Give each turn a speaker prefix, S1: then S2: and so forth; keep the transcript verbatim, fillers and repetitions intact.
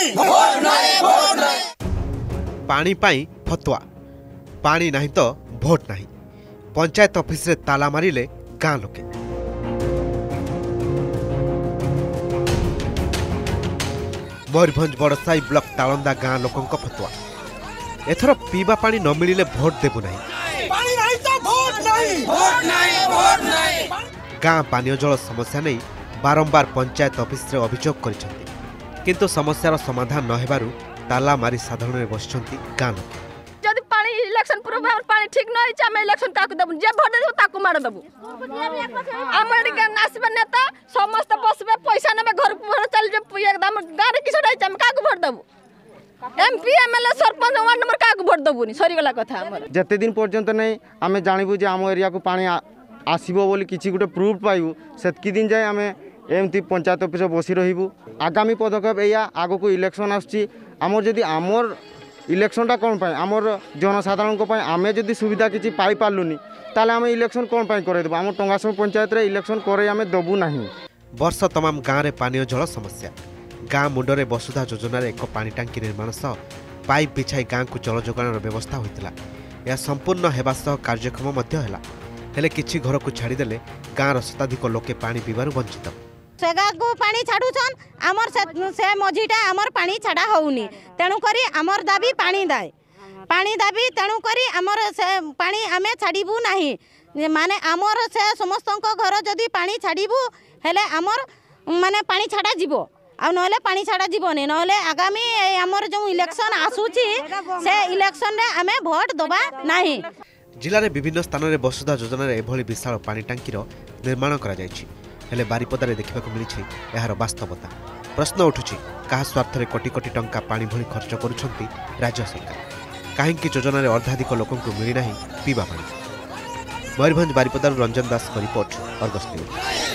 S1: पानी पाई फतुआ पानी नहीं तो भोट नहीं पंचायत ऑफिस रे ताला मारिले गाँ लोके मयूरभंज बड़साई ब्लॉक तालंदा गाँ लोकों फतुआ एथर पीवा पानी न मिलिले भोट देबु नहीं गाँ पानीय जल समस्या नहीं बारंबार पंचायत ऑफिस रे अभियोग करिसेंती किंतु समस्यार समाधान न हेबारु ताला मारी साधारण रे बसचंती गाँ लोक
S2: जदि पानी इलेक्शन पूर्व पानी ठीक न होइछ हम इलेक्शन काकु देबु जे भोट देबु ताकु मार देबु हमर के नासबे नेता समस्त बसबे पैसा नेबे घर पर चल जे एकदम गाड़ी किछ रहै हम काकु भोट देबु MP MLA sarpanch ward number काकु भोट देबुनी सरी गला कथा हमर
S3: जते दिन पर्यंत नै हमें जानिबु जे हम एरिया को पानी आसीबो बोली किछि गुटे प्रूफ पाइबु सेतकी दिन जाय हमें एमती पंचायत ऑफिस बसी रहिबु आगामी पदक्षेप एया आगो को इलेक्शन आछि आमर जदि आमर इलेक्शनटा कोन पाई आमर जनसाधारण को पाई आमे जदि सुविधा किछि पाई पालुनी ताले आमे इलेक्शन कोन पाई करे देबु आमर टंगासम पंचायत रे इलेक्शन करे आमे दबु नाही
S1: वर्ष तमाम गाँ रे पानीय जल समस्या गाँ मुंडरे वसुधा योजना रे एक पानी टांकी निर्माण सह पाइप बिछाई गाँ को जल जोगाणर व्यवस्था होइतिला या संपूर्ण हेबा सह कार्यक्रम मध्य हैला हेले किछि घर को छाड़ी देले गाँर शताधिक लोके पानी पीबारु वंचित
S4: सेगा को पानी छाड़ुछन आमर से, से मझीटा आमर पानी छाड़ा होउनी तेणु करी आमर दाबी पानी दाय पानी दाबी तेणु करी आमर से पानी आमे छाड़ीबू नाही माने आमर से समस्तक घर जदी पानी छाड़ीबू हेले आमर माने पानी छाड़ा जीवो आ नहले पानी छाड़ा जीवनी नहले आगामी आमर जो इलेक्शन आसुची से इलेक्शन रे आमे भोट दबा नाही
S1: जिले में विभिन्न स्थान में वसुधा योजना एभली विशाल पानी टांकीर निर्माण करा जायछि हेले बारिपदारे देखा मिली यार वास्तवता प्रश्न उठुछि कहा स्वार्थ में कोटी कोटी टंका पानी भली खर्च करुछंती राज्य सरकार कहीं योजना रे अर्धाधिक लोकों को मिली नहीं पीवा पानी मयूरभंज बारिपदार रंजन दास का रिपोर्ट अर्गस न्यूज।